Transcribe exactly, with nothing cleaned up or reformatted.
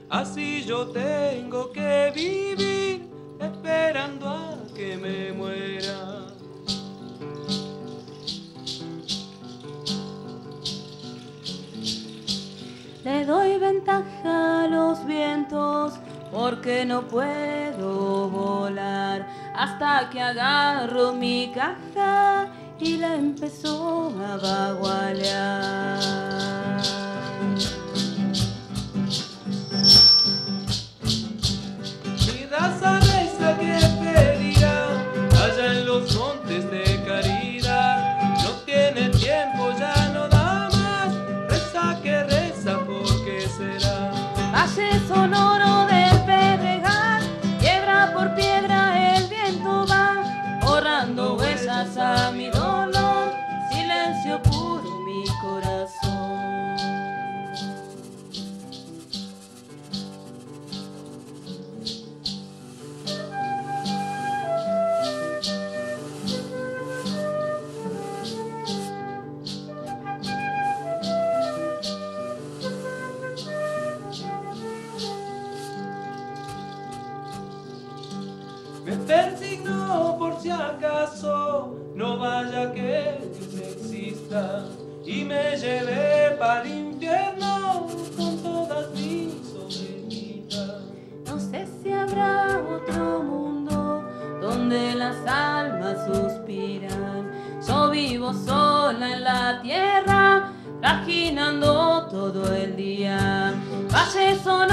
Así yo tengo que vivir, esperando a que me muera. Le doy ventaja a los vientos porque no puedo volar, hasta que agarro mi caja y la empezó a bagualear. Mi raza reza que pedirá allá en los montes de caridad. No tiene tiempo, ya no da más. Reza que reza, ¿por qué será? Valle sonoro del Pedregal, piedra por piedra el viento va, borrando huellas a mi dolor, silencio puro mi corazón. Me persigno por si acaso, no vaya que Dios exista y me lleve para el infierno con todas mis ovejitas. No sé si habrá otro mundo donde las almas suspiran. Yo vivo sola en la tierra, trajinando todo el día. Valle sonoro